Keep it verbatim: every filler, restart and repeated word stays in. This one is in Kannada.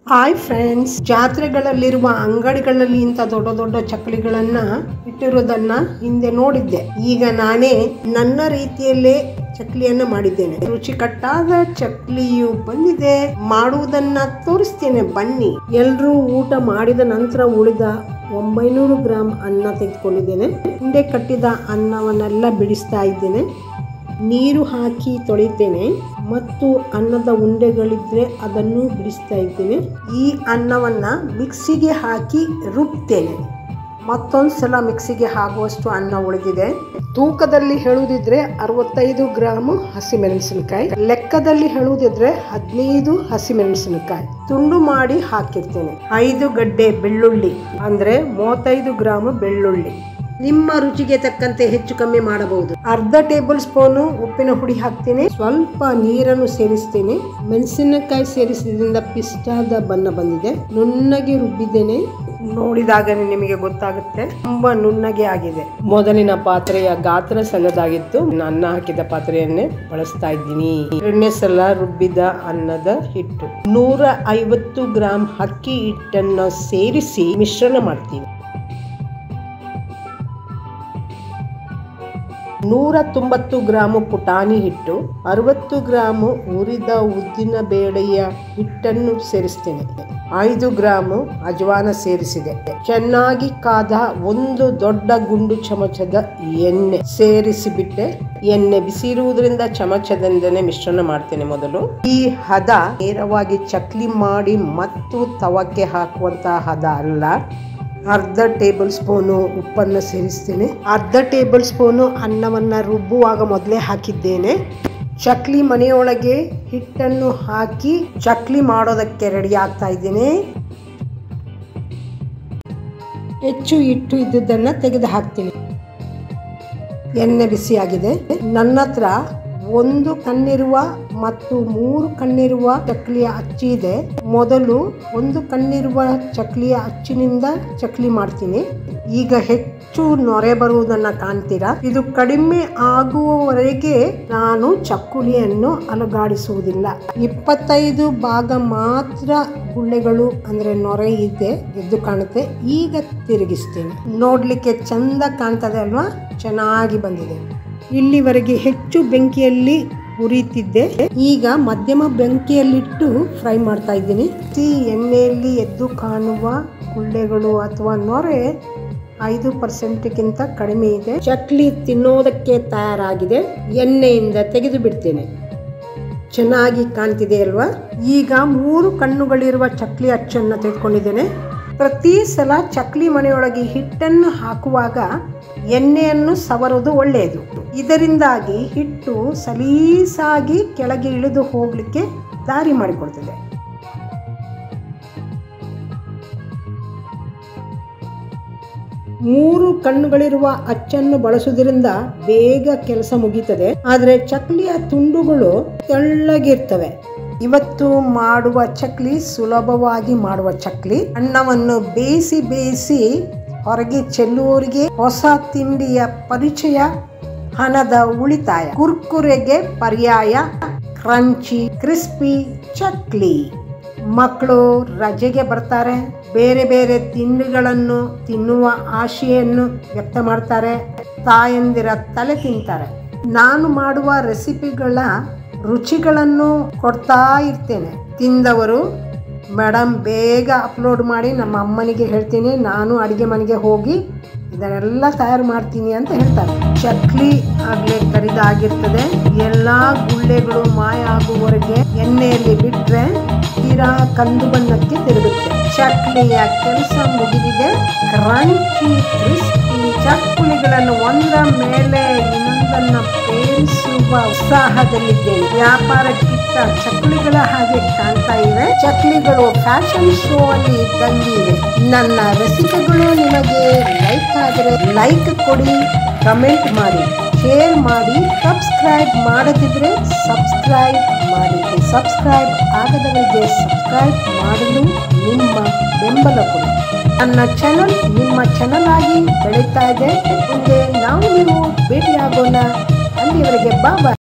ಹಾಯ್ ಫ್ರೆಂಡ್ಸ್, ಜಾತ್ರೆಗಳಲ್ಲಿರುವ ಅಂಗಡಿಗಳಲ್ಲಿ ಇಂಥ ದೊಡ್ಡ ದೊಡ್ಡ ಚಕ್ಕಲಿಗಳನ್ನ ಇಟ್ಟಿರೋದನ್ನ ಹಿಂದೆ ನೋಡಿದ್ದೆ. ಈಗ ನಾನೇ ನನ್ನ ರೀತಿಯಲ್ಲೇ ಚಕ್ಲಿಯನ್ನ ಮಾಡಿದ್ದೇನೆ. ರುಚಿಕಟ್ಟಾದ ಚಕ್ಲಿಯು ಬಂದಿದೆ. ಮಾಡುವುದನ್ನ ತೋರಿಸ್ತೇನೆ, ಬನ್ನಿ. ಎಲ್ರೂ ಊಟ ಮಾಡಿದ ನಂತರ ಉಳಿದ ಒಂಬೈನೂರು ಗ್ರಾಮ್ ಅನ್ನ ತೆಗೆದುಕೊಂಡಿದ್ದೇನೆ. ಹಿಂದೆ ಕಟ್ಟಿದ ಅನ್ನವನ್ನೆಲ್ಲ ಬಿಡಿಸ್ತಾ ಇದ್ದೇನೆ. ನೀರು ಹಾಕಿ ತೊಳಿತೇನೆ ಮತ್ತು ಅನ್ನದ ಉಂಡೆಗಳಿದ್ರೆ ಅದನ್ನು ಬಿಡಿಸ್ತಾ ಇದ್ದೇನೆ. ಈ ಅನ್ನವನ್ನ ಮಿಕ್ಸಿಗೆ ಹಾಕಿ ರುಬ್ತೇನೆ. ಮತ್ತೊಂದು ಸಲ ಮಿಕ್ಸಿಗೆ ಹಾಕುವಷ್ಟು ಅನ್ನ ಉಳಿದಿದೆ. ತೂಕದಲ್ಲಿ ಹೇಳುವುದಿದ್ರೆ ಅರವತ್ತೈದು ಗ್ರಾಮ್ ಹಸಿಮೆಣಸಿನಕಾಯಿ, ಲೆಕ್ಕದಲ್ಲಿ ಹೇಳುವುದಿದ್ರೆ ಹದಿನೈದು ಹಸಿಮೆಣಸಿನಕಾಯಿ ತುಂಡು ಮಾಡಿ ಹಾಕಿರ್ತೇನೆ. ಐದು ಗಡ್ಡೆ ಬೆಳ್ಳುಳ್ಳಿ ಅಂದ್ರೆ ಮೂವತ್ತೈದು ಗ್ರಾಮ್ ಬೆಳ್ಳುಳ್ಳಿ. ನಿಮ್ಮ ರುಚಿಗೆ ತಕ್ಕಂತೆ ಹೆಚ್ಚು ಕಮ್ಮಿ ಮಾಡಬಹುದು. ಅರ್ಧ ಟೇಬಲ್ ಸ್ಪೂನು ಉಪ್ಪಿನ ಹುಡಿ ಹಾಕ್ತೇನೆ. ಸ್ವಲ್ಪ ನೀರನ್ನು ಸೇರಿಸ್ತೇನೆ. ಮೆಣಸಿನಕಾಯಿ ಸೇರಿಸಿದ್ರಿಂದ ಪಿಸ್ಟಾದ ಬಣ್ಣ ಬಂದಿದೆ. ನುಣ್ಣಗೆ ರುಬ್ಬಿದ್ದೇನೆ. ನೋಡಿದಾಗ ನಿಮಗೆ ಗೊತ್ತಾಗುತ್ತೆ, ತುಂಬಾ ನುಣ್ಣಗೆ ಆಗಿದೆ. ಮೊದಲಿನ ಪಾತ್ರೆಯ ಗಾತ್ರ ಸಣ್ಣದಾಗಿತ್ತು. ಅನ್ನ ಹಾಕಿದ ಪಾತ್ರೆಯನ್ನೇ ಬಳಸ್ತಾ ಇದ್ದೀನಿ. ಎರಡನೇ ಸಲ ರುಬ್ಬಿದ ಅನ್ನದ ಹಿಟ್ಟು ನೂರ ಐವತ್ತು ಗ್ರಾಮ್ ಅಕ್ಕಿ ಹಿಟ್ಟನ್ನು ಸೇರಿಸಿ ಮಿಶ್ರಣ ಮಾಡ್ತೀವಿ. ನೂರ ತೊಂಬತ್ತು ಗ್ರಾಮ್ ಪುಟಾಣಿ ಹಿಟ್ಟು, ಅರವತ್ತು ಗ್ರಾಮ್ ಹುರಿದ ಉದ್ದಿನ ಬೇಳೆಯ ಹಿಟ್ಟನ್ನು ಸೇರಿಸ್ತೇನೆ. ಐದು ಗ್ರಾಮ್ ಅಜವಾನ ಸೇರಿಸಿದೆ. ಚೆನ್ನಾಗಿ ಕಾದ ಒಂದು ದೊಡ್ಡ ಗುಂಡು ಚಮಚದ ಎಣ್ಣೆ ಸೇರಿಸಿ ಬಿಟ್ಟೆ. ಎಣ್ಣೆ ಬಿಸಿ ಇರುವುದರಿಂದ ಚಮಚದಿಂದನೇ ಮಿಶ್ರಣ ಮಾಡ್ತೇನೆ. ಮೊದಲು ಈ ಹದ ನೇರವಾಗಿ ಚಕ್ಲಿ ಮಾಡಿ ಮತ್ತು ತವಕ್ಕೆ ಹಾಕುವಂತಹ ಹದ ಅಲ್ಲ. ಅರ್ಧ ಟೇಬಲ್ ಸ್ಪೂನು ಉಪ್ಪನ್ನು ಸೇರಿಸ್ತೇನೆ. ಅರ್ಧ ಟೇಬಲ್ ಸ್ಪೂನು ಅನ್ನವನ್ನು ರುಬ್ಬುವಾಗ ಮೊದಲೇ ಹಾಕಿದ್ದೇನೆ. ಚಕ್ಲಿ ಮನೆಯೊಳಗೆ ಹಿಟ್ಟನ್ನು ಹಾಕಿ ಚಕ್ಲಿ ಮಾಡೋದಕ್ಕೆ ರೆಡಿ ಆಗ್ತಾ ಇದ್ದೇನೆ. ಹೆಚ್ಚು ಹಿಟ್ಟು ಇದ್ದುದನ್ನು ತೆಗೆದು ಹಾಕ್ತೀನಿ. ಎಣ್ಣೆ ಬಿಸಿಯಾಗಿದೆ. ನನ್ನ ಹತ್ರ ಒಂದು ಕಣ್ಣಿರುವ ಮತ್ತು ಮೂರು ಕಣ್ಣಿರುವ ಚಕ್ಲಿಯ ಅಚ್ಚಿ ಇದೆ. ಮೊದಲು ಒಂದು ಕಣ್ಣಿರುವ ಚಕ್ಲಿಯ ಅಚ್ಚಿನಿಂದ ಚಕ್ಲಿ ಮಾಡ್ತೀನಿ. ಈಗ ಹೆಚ್ಚು ನೊರೆ ಬರುವುದನ್ನ ಕಾಣ್ತೀರಾ. ಇದು ಕಡಿಮೆ ಆಗುವವರೆಗೆ ನಾನು ಚಕ್ಕುಲಿಯನ್ನು ಅಲುಗಾಡಿಸುವುದಿಲ್ಲ. ಇಪ್ಪತ್ತೈದು ಭಾಗ ಮಾತ್ರ ಗುಳ್ಳೆಗಳು ಅಂದ್ರೆ ನೊರೆ ಇದೆ, ಎದ್ದು ಕಾಣುತ್ತೆ. ಈಗ ತಿರುಗಿಸ್ತೇನೆ. ನೋಡ್ಲಿಕ್ಕೆ ಚಂದ ಕಾಣ್ತದೆ ಅಲ್ವಾ? ಚೆನ್ನಾಗಿ ಬಂದಿದೆ. ಇಲ್ಲಿವರೆಗೆ ಹೆಚ್ಚು ಬೆಂಕಿಯಲ್ಲಿ ಹುರಿತಿದ್ದೆ. ಈಗ ಮಧ್ಯಮ ಬೆಂಕಿಯಲ್ಲಿಟ್ಟು ಫ್ರೈ ಮಾಡ್ತಾ ಇದ್ದೀನಿ. ಈ ಎಣ್ಣೆಯಲ್ಲಿ ಎದ್ದು ಕಾಣುವ ಗುಳ್ಳೆಗಳು ಅಥವಾ ನೊರೆ ಐದು ಪರ್ಸೆಂಟ್ಗಿಂತ ಕಡಿಮೆ ಇದೆ. ಚಕ್ಲಿ ತಿನ್ನೋದಕ್ಕೆ ತಯಾರಾಗಿದೆ. ಎಣ್ಣೆಯಿಂದ ತೆಗೆದು ಬಿಡ್ತೇನೆ. ಚೆನ್ನಾಗಿ ಕಾಣ್ತಿದೆ ಅಲ್ವಾ? ಈಗ ಮೂರು ಕಣ್ಣುಗಳಿರುವ ಚಕ್ಲಿ ಅಚ್ಚನ್ನು ತೆಗೆದುಕೊಂಡಿದ್ದೇನೆ. ಪ್ರತಿ ಸಲ ಚಕ್ಲಿ ಮನೆಯೊಳಗೆ ಹಿಟ್ಟನ್ನು ಹಾಕುವಾಗ ಎಣ್ಣೆಯನ್ನು ಸವರೋದು ಒಳ್ಳೆಯದು. ಇದರಿಂದಾಗಿ ಹಿಟ್ಟು ಸಲೀಸಾಗಿ ಕೆಳಗೆ ಇಳಿದು ಹೋಗ್ಲಿಕ್ಕೆ ದಾರಿ ಮಾಡಿಕೊಡ್ತದೆ. ಮೂರು ಕಣ್ಣುಗಳಿರುವ ಅಚ್ಚನ್ನು ಬಳಸುವುದರಿಂದ ಬೇಗ ಕೆಲಸ ಮುಗೀತದೆ. ಆದರೆ ಚಕ್ಲಿಯ ತುಂಡುಗಳು ತೆಳ್ಳಗಿರ್ತವೆ. ಇವತ್ತು ಮಾಡುವ ಚಕ್ಲಿ ಸುಲಭವಾಗಿ ಮಾಡುವ ಚಕ್ಲಿ. ಅನ್ನವನ್ನು ಬೇಯಿಸಿ ಬೇಯಿಸಿ ಹೊರಗೆ ಚೆಲ್ಲುವವರಿಗೆ ಹೊಸ ತಿಂಡಿಯ ಪರಿಚಯ, ಹಣದ ಉಳಿತಾಯ. ಕುರ್ಕುರೆಗೆ ಪರ್ಯಾಯ ಕ್ರಂಚಿ ಕ್ರಿಸ್ಪಿ ಚಕ್ಲಿ. ಮಕ್ಕಳು ರಜೆಗೆ ಬರ್ತಾರೆ, ಬೇರೆ ಬೇರೆ ತಿಂಡಿಗಳನ್ನು ತಿನ್ನುವ ಆಶೆಯನ್ನು ವ್ಯಕ್ತ ಮಾಡ್ತಾರೆ. ತಾಯಂದಿರ ತಲೆ ತಿಂತಾರೆ. ನಾನು ಮಾಡುವ ರೆಸಿಪಿಗಳ ರುಚಿಗಳನ್ನು ಕೊಡ್ತಾ ಇರ್ತೇನೆ. ತಿಂದವರು ಮೇಡಮ್ ಬೇಗ ಅಪ್ಲೋಡ್ ಮಾಡಿ, ನಮ್ಮ ಅಮ್ಮನಿಗೆ ಹೇಳ್ತೀನಿ, ನಾನು ಅಡಿಗೆ ಮನೆಗೆ ಹೋಗಿ ಇದನ್ನೆಲ್ಲ ತಯಾರು ಮಾಡ್ತೀನಿ ಅಂತ ಹೇಳ್ತಾರೆ. ಚಕ್ಲಿ ಆಗ್ಲೇ ಕರಿದಾಗಿರ್ತದೆ. ಎಲ್ಲ ಗುಳ್ಳೆಗಳು ಮಾಯ ಆಗುವವರೆಗೆ ಎಣ್ಣೆಯಲ್ಲಿ ಬಿಟ್ರೆ ತೀರಾ ಕಂದು ಬಣ್ಣಕ್ಕೆ ತಿರುಗುತ್ತೆ. ಚಕ್ಲಿಯ ಕೆಲಸ ಮುಗಿದಿದೆ. ಕ್ರಂಚಿ ಕ್ರಿಸ್ಪಿ ಚಕ್ಕುಲಿಗಳನ್ನು ಒಂದರ ಮೇಲೆ ಇನ್ನೊಂದನ್ನು ಪೇರಿಸುವ ಉತ್ಸಾಹದಲ್ಲಿದ್ದೇನೆ. ವ್ಯಾಪಾರಕ್ಕಿಂತ ಚಕ್ಕುಲಿಗಳ ಹಾಗೆ ಕಾಣ್ತಾ ಇವೆ. ಚಕ್ಲಿಗಳು ಫ್ಯಾಷನ್ ಶೋ ಅಲ್ಲಿ ಇದ್ದಂಗಿವೆ. ನನ್ನ ರೆಸಿಪಿಗಳು ನಿಮಗೆ ಲೈಕ್ ಆದರೆ ಲೈಕ್ ಕೊಡಿ, ಕಮೆಂಟ್ ಮಾಡಿ, ಶೇರ್ ಮಾಡಿ. ಸಬ್ಸ್ಕ್ರೈಬ್ ಮಾಡದಿದ್ರೆ ಸಬ್ಸ್ಕ್ರೈಬ್ ಮಾಡಿ. ಸಬ್ಸ್ಕ್ರೈಬ್ ಆಗದವರಿಗೆ ಸಬ್ಸ್ಕ್ರೈಬ್ ಮಾಡಲು ನಿಮ್ಮ ಬೆಂಬಲ ಕೊಡಿ. ನನ್ನ ಚಾನಲ್ ನಿಮ್ಮ ಚಾನಲ್ ಆಗಿ ಬೆಳೀತಾ ಇದೆ. ಮುಂದೆ ನಾವು ನೀವು ಭೇಟಿಯಾಗೋಣ. ಅಲ್ಲಿವರೆಗೆ ಬಾ ಬಾಯ್.